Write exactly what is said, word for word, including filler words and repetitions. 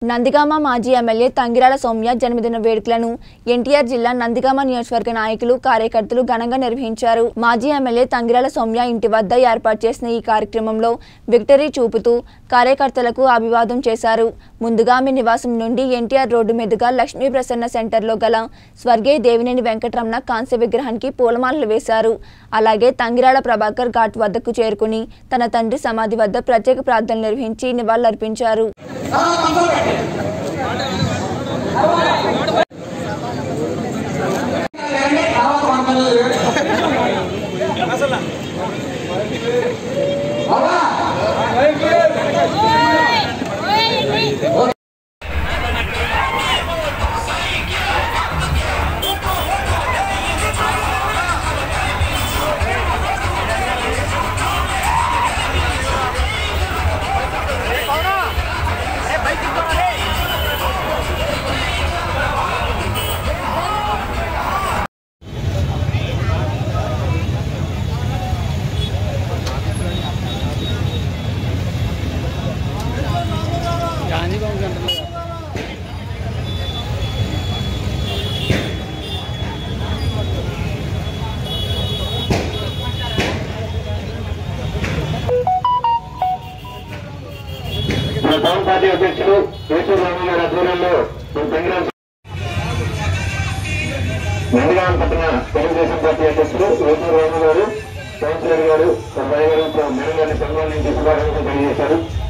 నందిగామ మాజీ ఎమ్మెల్యే తంగిరాల సౌమ్య జన్మదిన వేడుకలను ఎన్టీఆర్ జిల్లా నందిగామ నియోజకవర్గ నాయకులు కార్యకర్తలు ఘనంగా నిర్వహించారు. మాజీ ఎమ్మెల్యే తంగిరాల సౌమ్య ఇంటి వద్ద ఏర్పాటు చేసిన ఈ కార్యక్రమంలో విక్టరీ చూపుతూ కార్యకర్తలకు అభివాదం చేశారు. ముందుగా ఆమె నివాసం నుండి ఎన్టీఆర్ రోడ్డు మీదుగా లక్ష్మీ ప్రసన్న సెంటర్లో గల స్వర్గీయ దేవినేని వెంకటరమణ కాంస్య విగ్రహానికి పూలమాలలు వేశారు. అలాగే తంగిరాల ప్రభాకర్ ఘాట్ వద్దకు చేరుకుని తన తండ్రి సమాధి వద్ద ప్రత్యేక ప్రార్థనలు నిర్వహించి నివాళులర్పించారు. పార్టీ అధ్యక్షులు కేశవ రాము గారి ఆధ్వర్యంలో నందిగామ పట్టణ తెలుగుదేశం పార్టీ అధ్యక్షులు కేశవ రాము గారు కౌన్సిలర్ గారు మేడం గారిని సన్మానించి శుభాకాంక్షలు తెలియజేశారు.